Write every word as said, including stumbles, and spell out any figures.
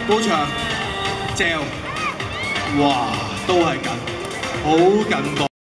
高翔，嚼，哇，都係緊，好緊個。